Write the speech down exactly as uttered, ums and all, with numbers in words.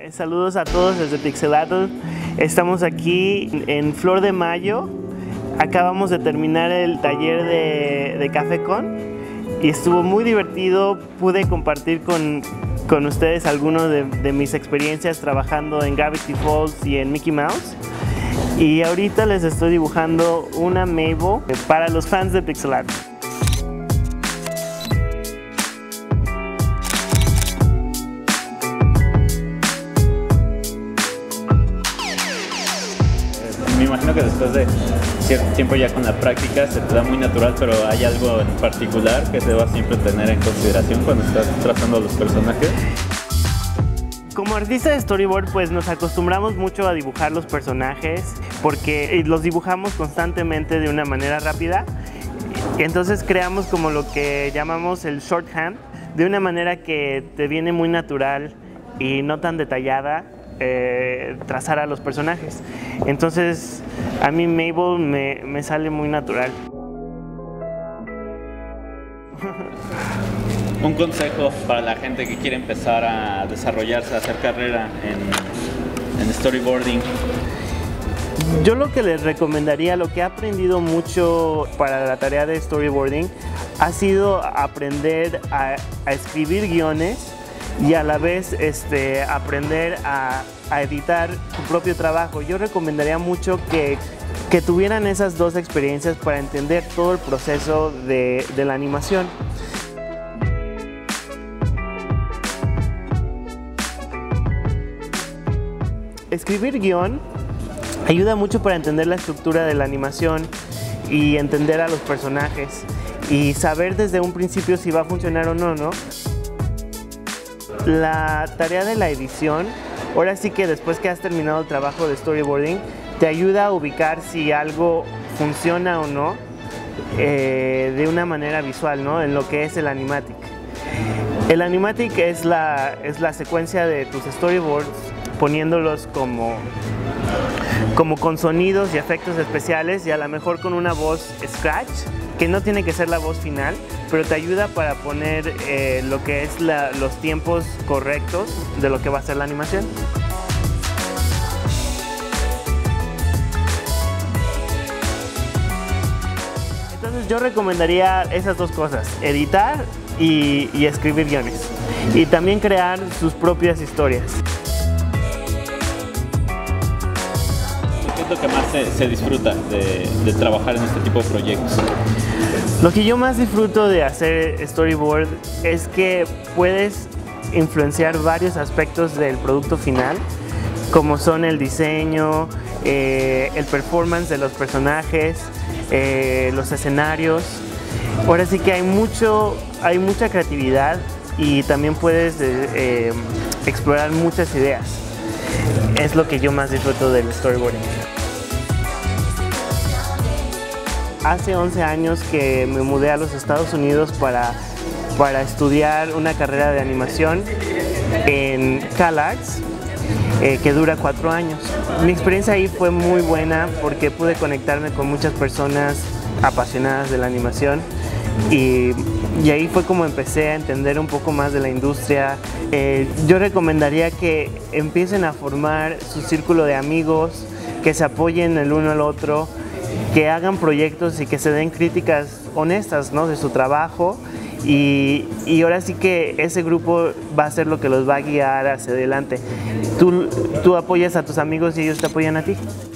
Saludos a todos desde Pixelatl. Estamos aquí en Flor de Mayo. Acabamos de terminar el taller de, de CaféCon y estuvo muy divertido. Pude compartir con, con ustedes algunas de, de mis experiencias trabajando en Gravity Falls y en Mickey Mouse. Y ahorita les estoy dibujando una Mabel para los fans de Pixelatl. Me imagino que después de cierto tiempo ya con la práctica se te da muy natural, pero ¿hay algo en particular que debas siempre tener en consideración cuando estás trazando a los personajes? Como artista de storyboard, pues nos acostumbramos mucho a dibujar los personajes porque los dibujamos constantemente de una manera rápida. Entonces creamos como lo que llamamos el shorthand, de una manera que te viene muy natural y no tan detallada. Eh, trazar a los personajes. Entonces a mí Mabel me, me sale muy natural. Un consejo para la gente que quiere empezar a desarrollarse, a hacer carrera en, en storyboarding. Yo lo que les recomendaría, lo que he aprendido mucho para la tarea de storyboarding, ha sido aprender a, a escribir guiones y a la vez este, aprender a, a editar su propio trabajo. Yo recomendaría mucho que, que tuvieran esas dos experiencias para entender todo el proceso de, de la animación. Escribir guión ayuda mucho para entender la estructura de la animación y entender a los personajes y saber desde un principio si va a funcionar o no, ¿no? La tarea de la edición, ahora sí que después que has terminado el trabajo de storyboarding, te ayuda a ubicar si algo funciona o no eh, de una manera visual, ¿no? En lo que es el animatic. El animatic es la, es la secuencia de tus storyboards, poniéndolos como, como con sonidos y efectos especiales y a lo mejor con una voz scratch, que no tiene que ser la voz final, pero te ayuda para poner eh, lo que es la, los tiempos correctos de lo que va a ser la animación. Entonces yo recomendaría esas dos cosas, editar y, y escribir guiones. Y también crear sus propias historias. ¿Qué es lo que más se, se disfruta de, de trabajar en este tipo de proyectos? Lo que yo más disfruto de hacer storyboard es que puedes influenciar varios aspectos del producto final, como son el diseño, eh, el performance de los personajes, eh, los escenarios. Ahora sí que hay, mucho, hay mucha creatividad y también puedes eh, eh, explorar muchas ideas. Es lo que yo más disfruto del storyboarding. Hace once años que me mudé a los Estados Unidos para, para estudiar una carrera de animación en CalArts, eh, que dura cuatro años. Mi experiencia ahí fue muy buena porque pude conectarme con muchas personas apasionadas de la animación y, y ahí fue como empecé a entender un poco más de la industria. Eh, yo recomendaría que empiecen a formar su círculo de amigos, que se apoyen el uno al otro, que hagan proyectos y que se den críticas honestas, ¿no?, de su trabajo y, y ahora sí que ese grupo va a ser lo que los va a guiar hacia adelante. Tú, tú apoyas a tus amigos y ellos te apoyan a ti.